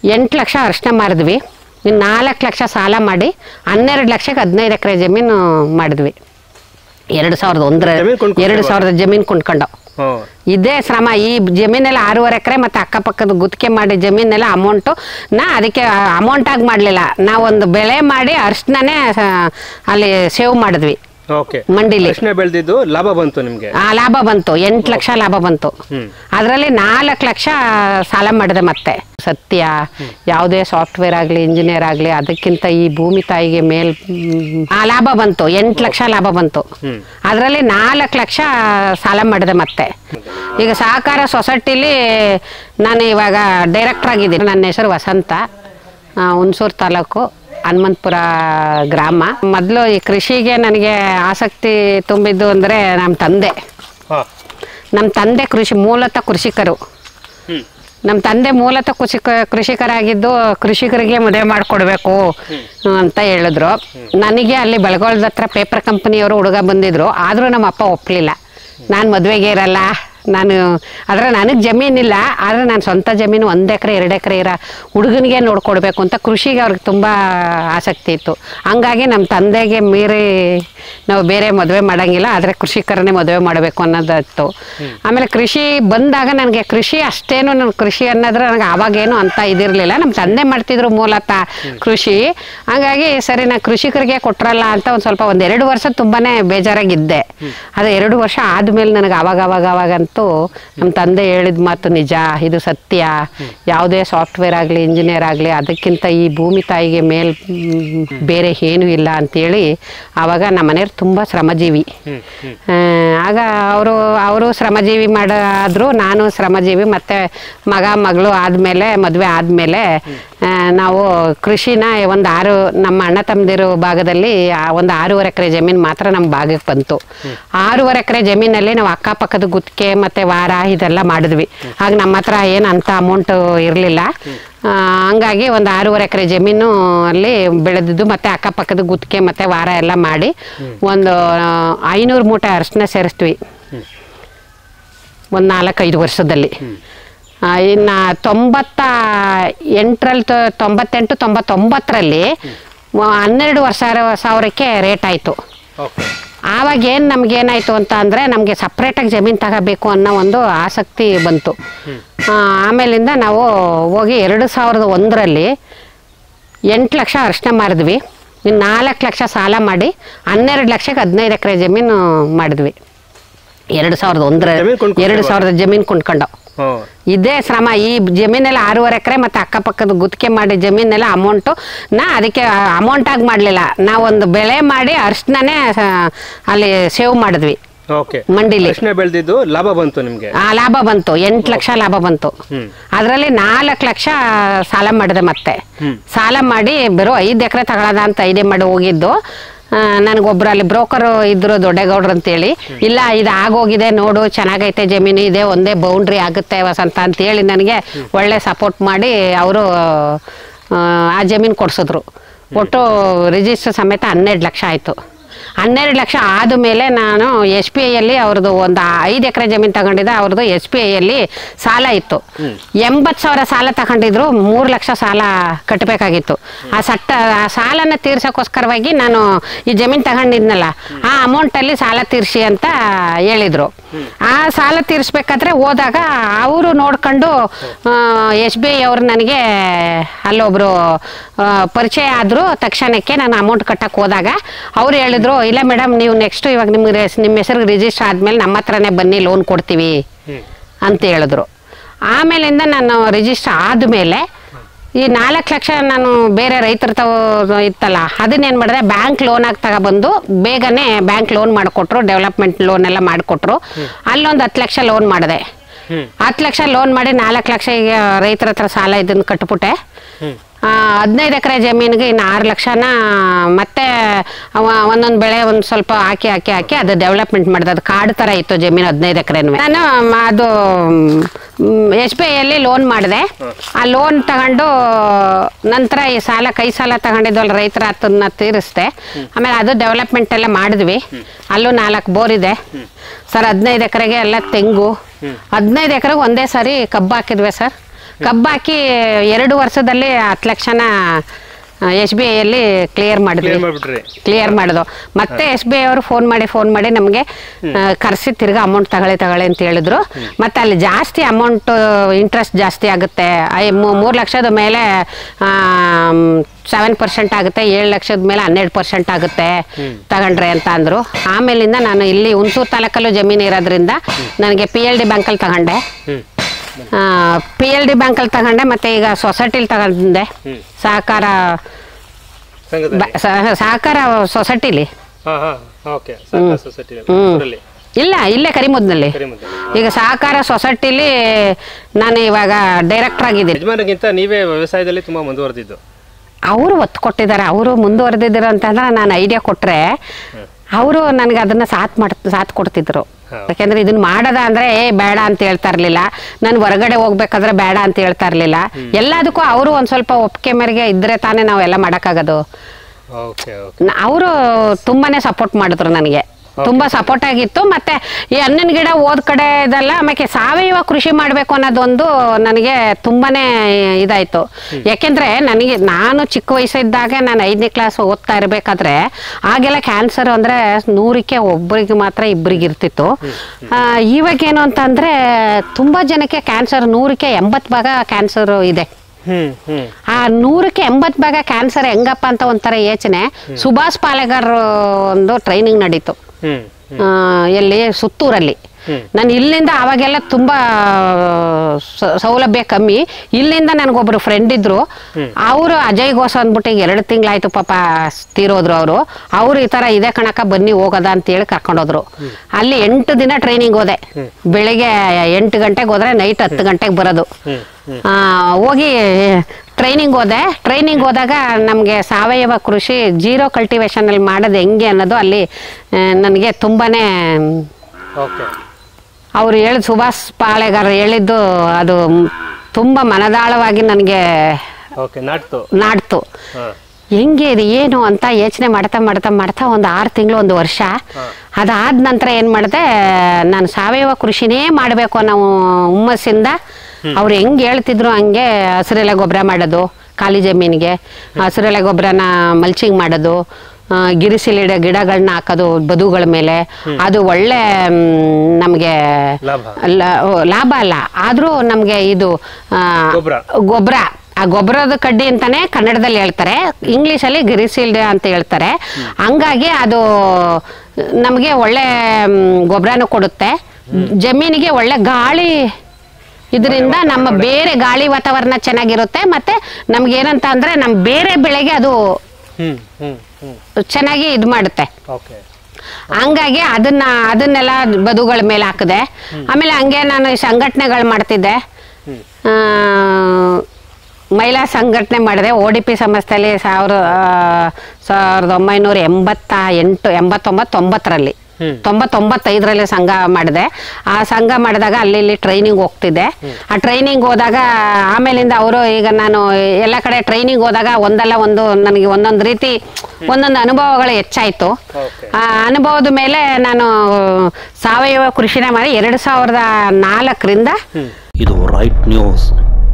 8 ಲಕ್ಷ ಅರ್ಶನ ಮಾರಿದ್ವಿ. ಇನ್ನು 4 ಲಕ್ಷ ಸಾಲ ಮಾಡಿ 12 ಲಕ್ಷಕ್ಕೆ 15 ಎಕರೆ ಜಮೀನು ಮಾಡಿದ್ವಿ. 2001 ಜಮೀನು ಕೊಂಡ್ಕೊಂಡು ಇದೇ ಶ್ರಮ. ಈ ಜಮೀನೆಲ್ಲ 6.5 ಎಕರೆ ಮತ್ತೆ ಅಕ್ಕಪಕ್ಕದ ಗುತ್ತಿಗೆ ಮಾಡಿ ಜಮೀನೆಲ್ಲ ಅಮೌಂಟು ಅದಕ್ಕೆ ಅಮೌಂಟ್ ಆಗಿ ಮಾಡಲಿಲ್ಲ. ನಾವೊಂದು ಬೆಳೆ ಮಾಡಿ ಅರ್ಶನೇ ಅಲ್ಲಿ ಸೇವ್ ಮಾಡಿದ್ವಿ ಮಂಡಿಲಿ. ಬೆಳೆದಿದ್ದು ಲಾಭ ಬಂತು ನಿಮ್ಗೆ? ಲಾಭ ಬಂತು, 8 ಲಕ್ಷ ಲಾಭ ಬಂತು. ಅದರಲ್ಲಿ 4 ಲಕ್ಷ ಸಾಲ ಮಾಡಿದೆ. ಮತ್ತೆ ಸತ್ಯ ಯಾವುದೇ ಸಾಫ್ಟ್ವೇರ್ ಆಗಲಿ ಇಂಜಿನಿಯರ್ ಆಗಲಿ ಅದಕ್ಕಿಂತ ಈ ಭೂಮಿ ತಾಯಿಗೆ ಲಾಭ ಬಂತು, 8 ಲಕ್ಷ ಲಾಭ ಬಂತು. ಅದರಲ್ಲಿ 4 ಲಕ್ಷ ಸಾಲ ಮಾಡಿದೆ. ಮತ್ತೆ ಈಗ ಸಹಕಾರ ಸೊಸೈಟಿಲಿ ನಾನು ಇವಾಗ ಡೈರೆಕ್ಟರ್ ಆಗಿದ್ದೀನಿ. ನನ್ನ ಹೆಸರು ವಸಂತ, ಹುಣಸೂರು ತಾಲೂಕು, ಹನುಮಂತಪುರ ಗ್ರಾಮ. ಮೊದಲು ಈ ಕೃಷಿಗೆ ನನಗೆ ಆಸಕ್ತಿ ತುಂಬಿದ್ದು ಅಂದರೆ ನಮ್ಮ ತಂದೆ ಮೂಲತಃ ಕೃಷಿಕರು. ನಮ್ಮ ತಂದೆ ಮೂಲತಃ ಕೃಷಿಕರಾಗಿದ್ದು ಕೃಷಿಕರಿಗೆ ಮದುವೆ ಮಾಡಿಕೊಡ್ಬೇಕು ಅಂತ ಹೇಳಿದ್ರು. ನನಗೆ ಅಲ್ಲಿ ಬೆಳಗೊಳದ ಹತ್ರ ಪೇಪರ್ ಕಂಪನಿಯವರು ಹುಡುಗ ಬಂದಿದ್ರು. ಆದರೂ ನಮ್ಮ ಅಪ್ಪ ಒಪ್ಪಲಿಲ್ಲ. ನಾನು ಮದುವೆಗೆ ಇರಲ್ಲ, ನನಗೆ ಜಮೀನಿಲ್ಲ, ಆದರೆ ನಾನು ಸ್ವಂತ ಜಮೀನು 1 ಎಕರೆ 2 ಎಕರೆ ಇರೋ ಹುಡುಗನಿಗೆ ನೋಡ್ಕೊಡ್ಬೇಕು ಅಂತ ಕೃಷಿಗೆ ಅವ್ರಿಗೆ ತುಂಬ ಆಸಕ್ತಿ ಇತ್ತು. ಹಂಗಾಗಿ ನಮ್ಮ ತಂದೆಗೆ ಮೀರಿ ನಾವು ಬೇರೆ ಮದುವೆ ಮಾಡೋಂಗಿಲ್ಲ, ಆದರೆ ಕೃಷಿಕರನ್ನೇ ಮದುವೆ ಮಾಡಬೇಕು ಅನ್ನೋದಿತ್ತು. ಆಮೇಲೆ ಕೃಷಿ ಬಂದಾಗ ನನಗೆ ಕೃಷಿ ಅಷ್ಟೇನು, ನನ್ನ ಕೃಷಿ ಅನ್ನೋದ್ರೆ ನನಗೆ ಆವಾಗೇನು ಅಂತ ಇದಿರಲಿಲ್ಲ. ನಮ್ಮ ತಂದೆ ಮಾಡ್ತಿದ್ರು ಮೂಲತಃ ಕೃಷಿ. ಹಾಗಾಗಿ ಸರಿ ನಾನು ಕೃಷಿಕರಿಗೆ ಕೊಟ್ರಲ್ಲ ಅಂತ ಒಂದು 2 ವರ್ಷ ತುಂಬಾ ಬೇಜಾರಾಗಿದ್ದೆ. ಅದು 2 ವರ್ಷ ಆದಮೇಲೆ ನನಗೆ ಆವಾಗಂತೂ ನಮ್ಮ ತಂದೆ ಹೇಳಿದ ಮಾತು ನಿಜ, ಇದು ಸತ್ಯ. ಯಾವುದೇ ಸಾಫ್ಟ್ವೇರ್ ಆಗಲಿ ಇಂಜಿನಿಯರ್ ಆಗಲಿ ಅದಕ್ಕಿಂತ ಈ ಭೂಮಿ ತಾಯಿಗೆ ಬೇರೆ ಏನೂ ಇಲ್ಲ ಅಂತೇಳಿ ಆವಾಗ ನಮ್ಮ ಮನೆಯವ್ರು ತುಂಬ ಶ್ರಮಜೀವಿ. ಆಗ ಅವರು ಶ್ರಮಜೀವಿ ಮಾಡಿದ್ರು, ನಾನು ಶ್ರಮಜೀವಿ. ಮತ್ತು ಮಗಳು ಮದುವೆ ಆದಮೇಲೆ ನಾವು ಕೃಷಿನ ನಮ್ಮ ಅಣ್ಣ ತಮ್ಮದಿರು ಭಾಗದಲ್ಲಿ 6.5 ಎಕರೆ ಜಮೀನು ಮಾತ್ರ ನಮ್ಮ ಭಾಗಕ್ಕೆ ಬಂತು. 6.5 ಎಕರೆ ಜಮೀನಲ್ಲಿ ನಾವು ಅಕ್ಕಪಕ್ಕದ ಗುತ್ತಿಗೆ ಮತ್ತು ವಾರ ಇದೆಲ್ಲ ಮಾಡಿದ್ವಿ. ಆಗ ನಮ್ಮ ಹತ್ರ ಏನು ಅಂತ ಅಮೌಂಟು ಇರಲಿಲ್ಲ. ಹಂಗಾಗಿ 6.5 ಎಕರೆ ಜಮೀನು ಅಲ್ಲಿ ಬೆಳೆದಿದ್ದು ಮತ್ತು ಅಕ್ಕಪಕ್ಕದ ಗುತ್ತಿಗೆ ಮತ್ತು ವಾರ ಎಲ್ಲ ಮಾಡಿ 500 ಮೂಟೆ ಅರಿಶಿನ ಸೇರಿಸ್ತೀವಿ 4-5 ವರ್ಷದಲ್ಲಿ. ಇನ್ನು 98-99ರಲ್ಲಿ 12,000ಕ್ಕೆ ರೇಟ್ ಆಯಿತು. ಆವಾಗ ನಮಗೇನಾಯಿತು ಅಂತ ಅಂದರೆ ನಮಗೆ ಸಪ್ರೇಟಾಗಿ ಜಮೀನು ತಗೋಬೇಕು ಅನ್ನೋ ಒಂದು ಆಸಕ್ತಿ ಬಂತು. ಆಮೇಲಿಂದ ನಾವು ಹೋಗಿ 2001ರಲ್ಲಿ 8 ಲಕ್ಷ ಅರಿಶಿನ ಮಾರಿದ್ವಿ. ಇನ್ನು 4 ಲಕ್ಷ ಸಾಲ ಮಾಡಿ 12 ಲಕ್ಷಕ್ಕೆ 15 ಎಕರೆ ಜಮೀನು ಮಾಡಿದ್ವಿ. 2001 ಜಮೀನು ಕೊಂಡ್ಕೊಂಡು ಇದೇ ಶ್ರಮ. ಈ ಜಮೀನೆಲ್ಲ 6.5 ಎಕರೆ ಮತ್ತು ಅಕ್ಕಪಕ್ಕದ ಗುತ್ತಿಗೆ ಮಾಡಿ ಜಮೀನೆಲ್ಲ ಅಮೌಂಟು ಅದಕ್ಕೆ ಅಮೌಂಟ್ ಆಗಿ ಮಾಡಲಿಲ್ಲ. ನಾವೊಂದು ಬೆಳೆ ಮಾಡಿ ಅರ್ಶನೇ ಅಲ್ಲಿ ಸೇವ್ ಮಾಡಿದ್ವಿ ಮಂಡಿಲಿ. ಬೆಳೆದಿದ್ದು ಲಾಭ ಬಂತು ನಿಮ್ಗೆ? ಲಾಭ ಬಂತು, 8 ಲಕ್ಷ ಲಾಭ ಬಂತು. ಅದರಲ್ಲಿ 4 ಲಕ್ಷ ಸಾಲ ಮಾಡಿದೆ. ಮತ್ತೆ ಸಾಲ ಮಾಡಿ ಬರೋ 5 ಎಕರೆ ತಗೊಳ್ಳೋದ ಅಂತ ಐಡಿಯಾ ಮಾಡಿ ಹೋಗಿದ್ದು. ನನಗೊಬ್ರು ಅಲ್ಲಿ ಬ್ರೋಕರು ಇದ್ರು, ದೊಡ್ಡಗೌಡ್ರು ಅಂತೇಳಿ. ಇಲ್ಲ, ಇದು ಆಗೋಗಿದೆ ನೋಡು, ಚೆನ್ನಾಗೈತೆ ಜಮೀನು, ಇದೆ ಒಂದೇ ಬೌಂಡ್ರಿ ಆಗುತ್ತೆ ವಸಂತ ಅಂತೇಳಿ ನನಗೆ ಒಳ್ಳೆ ಸಪೋರ್ಟ್ ಮಾಡಿ ಅವರು ಆ ಜಮೀನು ಕೊಡಿಸಿದ್ರು. ಒಟ್ಟು ರಿಜಿಸ್ಟರ್ ಸಮೇತ 12 ಲಕ್ಷ ಆಯಿತು. 12 ಲಕ್ಷ ಆದಮೇಲೆ ನಾನು SBIಯಲ್ಲಿ ಅವ್ರದ್ದು 5 ಎಕರೆ ಜಮೀನು ತಗೊಂಡಿದ್ದೆ. ಅವ್ರದ್ದು SBIಯಲ್ಲಿ ಸಾಲ ಇತ್ತು. 80,000 ಸಾಲ ತಗೊಂಡಿದ್ರು. 3 ಲಕ್ಷ ಸಾಲ ಕಟ್ಟಬೇಕಾಗಿತ್ತು. ಆ ಸಾಲನ ತೀರ್ಸೋಕ್ಕೋಸ್ಕರವಾಗಿ ನಾನು ಈ ಜಮೀನು ತಗೊಂಡಿದ್ನಲ್ಲ, ಆ ಅಮೌಂಟಲ್ಲಿ ಸಾಲ ತೀರಿಸಿ ಅಂತ ಹೇಳಿದರು. ಆ ಸಾಲ ತೀರಿಸ್ಬೇಕಾದ್ರೆ ಹೋದಾಗ ಅವರು ನೋಡ್ಕೊಂಡು SBI ಅವರು ನನಗೆ ಅಲ್ಲೊಬ್ರು ಪರಿಚಯ ಆದರು. ತಕ್ಷಣಕ್ಕೆ ನಾನು ಅಮೌಂಟ್ ಕಟ್ಟಕ್ಕೆ ಹೋದಾಗ ಅವ್ರು ಹೇಳಿದ್ರು, ಇಲ್ಲ ಮೇಡಮ್, ನೀವು ನೆಕ್ಸ್ಟ್ ಇವಾಗ ನಿಮ್ಮ ಹೆಸರಿಗೆ ರಿಜಿಸ್ಟರ್ ಆದಮೇಲೆ ನಮ್ಮ ಹತ್ರನೇ ಬನ್ನಿ, ಲೋನ್ ಕೊಡ್ತೀವಿ ಅಂತ ಹೇಳಿದ್ರು. ಆಮೇಲಿಂದ ನಾನು ರಿಜಿಸ್ಟರ್ ಆದಮೇಲೆ ಈ 4 ಲಕ್ಷ ನಾನು ಬೇರೆ ರೈತರ ಇತ್ತಲ್ಲ, ಅದನ್ನೇನು ಮಾಡಿದೆ, ಬ್ಯಾಂಕ್ ಲೋನ್ ಆಗಿ ತಗೊಬಂದು ಬೇಗನೆ ಬ್ಯಾಂಕ್ ಲೋನ್ ಮಾಡಿಕೊಟ್ರು, ಡೆವಲಪ್ಮೆಂಟ್ ಲೋನ್ ಎಲ್ಲ ಮಾಡಿಕೊಟ್ರು. ಅಲ್ಲೊಂದು 10 ಲಕ್ಷ ಲೋನ್ ಮಾಡಿದೆ. 10 ಲಕ್ಷ ಲೋನ್ ಮಾಡಿ 4 ಲಕ್ಷ ಈಗ ರೈತರ ಹತ್ರ ಸಾಲ ಇದನ್ನು ಕಟ್ಬಿಟ್ಟೆ. 15 ಎಕರೆ ಜಮೀನಿಗೆ ಇನ್ನು 6 ಲಕ್ಷನ ಮತ್ತೆ ಒಂದೊಂದು ಬೆಳೆ ಒಂದು ಸ್ವಲ್ಪ ಹಾಕಿ ಅದು ಡೆವಲಪ್ಮೆಂಟ್ ಮಾಡಿದೆ. ಅದು ಕಾಡು ಥರ ಇತ್ತು ಜಮೀನು 15 ಎಕರೆನೂ. ನಾನು ಅದು SBIಯಲ್ಲಿ ಲೋನ್ ಮಾಡಿದೆ. ಆ ಲೋನ್ ತಗೊಂಡು ನಂತರ ಈ ಕೈ ಸಾಲ ತಗೊಂಡಿದ್ವಲ್ಲ ರೈತರ ಅದನ್ನ ತೀರಿಸ್ದೆ. ಆಮೇಲೆ ಅದು ಡೆವಲಪ್ಮೆಂಟ್ ಎಲ್ಲ ಮಾಡಿದ್ವಿ. ಅಲ್ಲೂ 4 ಬೋರ್ ಇದೆ ಸರ್. 15 ಎಕರೆಗೆ ಎಲ್ಲ ತೆಂಗು, 15 ಎಕರೆಗೆ ಒಂದೇ ಸಾರಿ ಕಬ್ಬು ಹಾಕಿದ್ವಿ ಸರ್. ಕಬ್ಬು ಹಾಕಿ 2 ವರ್ಷದಲ್ಲಿ 10 ಲಕ್ಷನ SBI ಅಲ್ಲಿ ಕ್ಲಿಯರ್ ಮಾಡಿದ್ರು. ಮತ್ತೆ SBI ಅವರು ಫೋನ್ ಮಾಡಿ ನಮಗೆ ಕರೆಸಿ ತಿರ್ಗಾ ಅಮೌಂಟ್ ತಗೊಳ್ಳಿ ಅಂತ ಹೇಳಿದ್ರು. ಮತ್ತೆ ಅಲ್ಲಿ ಜಾಸ್ತಿ ಅಮೌಂಟ್ ಇಂಟ್ರೆಸ್ಟ್ ಜಾಸ್ತಿ ಆಗುತ್ತೆ, 3 ಲಕ್ಷದ ಮೇಲೆ 7% ಆಗುತ್ತೆ, 7 ಲಕ್ಷದ ಮೇಲೆ 12% ಆಗುತ್ತೆ ತಗೊಂಡ್ರೆ ಅಂತ ಅಂದ್ರು. ಆಮೇಲಿಂದ ನಾನು ಇಲ್ಲಿ ಹುಣಸೂರು ತಾಲೂಕಲ್ಲೂ ಜಮೀನು ಇರೋದ್ರಿಂದ ನನಗೆ PLD ಬ್ಯಾಂಕಲ್ಲಿ ತಗೊಂಡೆ. PLD ಬ್ಯಾಂಕಲ್ಲಿ ತಗೊಂಡೆ. ಮತ್ತೆ ಈಗ ಸೊಸೈಟಿಲಿ ತಗೊಂಡೆ, ಸಹಕಾರ ಸೊಸೈಟಿಲಿ. ಇಲ್ಲ, ಇಲ್ಲೇ ಕರಿಮುದ್ನಲ್ಲಿ. ಈಗ ಸಹಕಾರ ಸೊಸೈಟಿಲಿ ನಾನು ಇವಾಗ ಡೈರೆಕ್ಟರ್ ಆಗಿದ್ದೀನಿ. ಯಜಮಾನರಿಗಿಂತ ನೀವೇ ವ್ಯವಸಾಯದಲ್ಲಿ ತುಂಬಾ ಮುಂದುವರೆದಿದ್ದು. ಅವರು ಒತ್ತು ಕೊಟ್ಟಿದ್ದಾರೆ, ಅವರು ಮುಂದುವರೆದಿದ್ರು ಅಂತಂದ್ರೆ ನಾನು ಐಡಿಯಾ ಕೊಟ್ರೆ ಅವರು ನನಗೆ ಅದನ್ನ ಸಾಥ್ ಕೊಡ್ತಿದ್ರು. ಯಾಕೆಂದ್ರೆ ಇದನ್ನ ಮಾಡದ ಅಂದ್ರೆ ಬೇಡ ಅಂತ ಹೇಳ್ತಾ ಇರ್ಲಿಲ್ಲ, ನಾನು ಹೊರಗಡೆ ಹೋಗ್ಬೇಕಾದ್ರೆ ಬೇಡ ಅಂತ ಹೇಳ್ತಾ ಇರ್ಲಿಲ್ಲ. ಎಲ್ಲದಕ್ಕೂ ಅವರು ಒಂದ್ ಸ್ವಲ್ಪ ಒಪ್ಪಿಗೆ ಮೇರೆಗೆ ಇದ್ರೆ ತಾನೇ ನಾವೆಲ್ಲ ಮಾಡಕ್ಕಾಗೋದು. ಅವರು ತುಂಬಾನೇ ಸಪೋರ್ಟ್ ಮಾಡಿದ್ರು ನನಗೆ, ತುಂಬಾ ಸಪೋರ್ಟ್ ಆಗಿತ್ತು. ಮತ್ತೆ ಈ ಹಣ್ಣಿನ ಗಿಡ ಓದ್ ಕಡೆ ಇದೆಲ್ಲ, ಆಮೇಲೆ ಸಾವಯವ ಕೃಷಿ ಮಾಡ್ಬೇಕು ಅನ್ನೋದೊಂದು ನನಗೆ ತುಂಬಾನೇ ಇದಾಯ್ತು. ಯಾಕೆಂದ್ರೆ ನಾನು ಚಿಕ್ಕ ವಯಸ್ಸಿದ್ದಾಗ ನಾನು 5ನೇ ಕ್ಲಾಸ್ ಓದ್ತಾ ಇರ್ಬೇಕಾದ್ರೆ ಆಗೆಲ್ಲ ಕ್ಯಾನ್ಸರ್ ಅಂದ್ರೆ 100ಕ್ಕೆ ಒಬ್ಬರಿಗೆ ಮಾತ್ರ ಇಬ್ಬರಿಗೆ ಇರ್ತಿತ್ತು. ಇವಾಗೇನು ಅಂತಂದ್ರೆ ತುಂಬಾ ಜನಕ್ಕೆ ಕ್ಯಾನ್ಸರ್, 100ಕ್ಕೆ 80 ಭಾಗ ಕ್ಯಾನ್ಸರ್ ಇದೆ. ಆ 100ಕ್ಕೆ 80 ಭಾಗ ಕ್ಯಾನ್ಸರ್ ಹೆಂಗಪ್ಪ ಅಂತ ಒಂಥರ ಯೋಚನೆ. ಸುಭಾಷ್ ಪಾಲೇಕರ್ ಒಂದು ಟ್ರೈನಿಂಗ್ ನಡೀತು ಎಲ್ಲಿ, ಸುತ್ತೂರಲ್ಲಿ. ನಾನು ಇಲ್ಲಿಂದ ಅವಾಗೆಲ್ಲ ತುಂಬಾ ಸೌಲಭ್ಯ ಕಮ್ಮಿ. ಇಲ್ಲಿಂದ ನನಗೊಬ್ರು ಫ್ರೆಂಡ್ ಇದ್ರು, ಅವರು ಅಜಯ್ ಘೋಷ್ ಅಂದ್ಬಿಟ್ಟು ಈಗ 2 ತಿಂಗಳಾಯ್ತು ಪಾಪ ತೀರೋದ್ರು. ಅವರು ಈ ತರ ಇದೆ ಕಣಕ ಬನ್ನಿ ಹೋಗೋದ ಅಂತೇಳಿ ಕರ್ಕೊಂಡೋದ್ರು. ಅಲ್ಲಿ 8 ದಿನ ಟ್ರೈನಿಂಗ್ ಹೋದೆ. ಬೆಳಿಗ್ಗೆ 8 ಗಂಟೆಗೆ ಹೋದ್ರೆ ನೈಟ್ 10 ಗಂಟೆಗೆ ಬರೋದು. ಹೋಗಿ ಟ್ರೈನಿಂಗ್ ಹೋದಾಗ ನಮಗೆ ಸಾವಯವ ಕೃಷಿ ಜೀರೋ ಕಲ್ಟಿವೇಶನ್ ಅಲ್ಲಿ ಮಾಡೋದು ಹೆಂಗೆ ಅನ್ನೋದು ಅಲ್ಲಿ ನನಗೆ ತುಂಬಾನೇ ಅವ್ರು ಹೇಳಿದ, ಸುಭಾಷ್ ಪಾಳೇಗಾರ್ ಹೇಳಿದ್ದು ಅದು ತುಂಬಾ ಮನದಾಳವಾಗಿ ನನಗೆ ನಾಡ್ತು. ಹೆಂಗೆ ಇದು ಏನು ಅಂತ ಯೋಚನೆ ಮಾಡ್ತಾ ಒಂದು 6 ತಿಂಗಳು 1 ವರ್ಷ ಅದಾದ ನಂತರ ಏನ್ ಮಾಡಿದೆ, ನಾನು ಸಾವಯವ ಕೃಷಿನೇ ಮಾಡಬೇಕು ಅನ್ನೋ ಹುಮ್ಮಸ್ಸಿಂದ ಅವ್ರು ಹೆಂಗೆ ಹೇಳ್ತಿದ್ರು ಹಂಗೆ ಹಸಿರೆಲೆ ಗೊಬ್ಬರ ಮಾಡೋದು, ಖಾಲಿ ಜಮೀನಿಗೆ ಹಸಿರೆಲೆ ಗೊಬ್ಬರನ ಮಲ್ಚಿಂಗ್ ಮಾಡೋದು, ಗಿರಿಸಿಲಿಡ ಗಿಡಗಳನ್ನ ಹಾಕೋದು ಬದುಗಳ ಮೇಲೆ. ಅದು ಒಳ್ಳೆ ನಮಗೆ ಲಾಭ ಅಲ್ಲ, ಆದ್ರೂ ನಮ್ಗೆ ಇದು ಗೊಬ್ಬರ, ಆ ಗೊಬ್ಬರದ ಕಡ್ಡಿ ಅಂತಾನೆ ಕನ್ನಡದಲ್ಲಿ ಹೇಳ್ತಾರೆ, ಇಂಗ್ಲಿಷಲ್ಲಿ ಗಿರಿಸಿಲ್ಡ ಅಂತ ಹೇಳ್ತಾರೆ. ಹಂಗಾಗಿ ಅದು ನಮಗೆ ಒಳ್ಳೆ ಗೊಬ್ಬರನೂ ಕೊಡುತ್ತೆ, ಜಮೀನಿಗೆ ಒಳ್ಳೆ ಗಾಳಿ, ಇದರಿಂದ ನಮ್ಮ ಬೇರೆ ಗಾಳಿ ವಾತಾವರಣ ಚೆನ್ನಾಗಿರುತ್ತೆ. ಮತ್ತೆ ನಮ್ಗೆ ಏನಂತ ಅಂದ್ರೆ ನಮ್ ಬೇರೆ ಬೆಳೆಗೆ ಅದು ಚೆನ್ನಾಗಿ ಇದು ಮಾಡುತ್ತೆ. ಹಂಗಾಗಿ ಅದನ್ನೆಲ್ಲ ಬದುಗಳ ಮೇಲೆ ಹಾಕಿದೆ. ಆಮೇಲೆ ಹಂಗೆ ನಾನು ಸಂಘಟನೆಗಳು ಮಾಡ್ತಿದ್ದೆ, ಮಹಿಳಾ ಸಂಘಟನೆ ಮಾಡಿದೆ. ODP ಸಂಸ್ಥೆಯಲ್ಲಿ 1989-90ರಲ್ಲಿ 95ರಲ್ಲಿ ಸಂಘ ಮಾಡಿದೆ. ಆ ಸಂಘ ಮಾಡಿದಾಗ ಅಲ್ಲಿ ಟ್ರೈನಿಂಗ್ ಹೋಗ್ತಿದ್ದೆ. ಆ ಟ್ರೈನಿಂಗ್ ಹೋದಾಗ ಆಮೇಲಿಂದ ಅವರು, ಈಗ ನಾನು ಎಲ್ಲ ಕಡೆ ಟ್ರೈನಿಂಗ್ ಹೋದಾಗ ಒಂದಲ್ಲ ಒಂದು ನನಗೆ ಒಂದೊಂದು ರೀತಿ ಒಂದೊಂದು ಅನುಭವಗಳು ಹೆಚ್ಚಾಯ್ತು. ಆ ಅನುಭವದ ಮೇಲೆ ನಾನು ಸಾವಯವ ಕೃಷಿನ ಮಾಡಿ 2004ರಿಂದ ಇದು ರೈಟ್ ನ್ಯೂಸ್.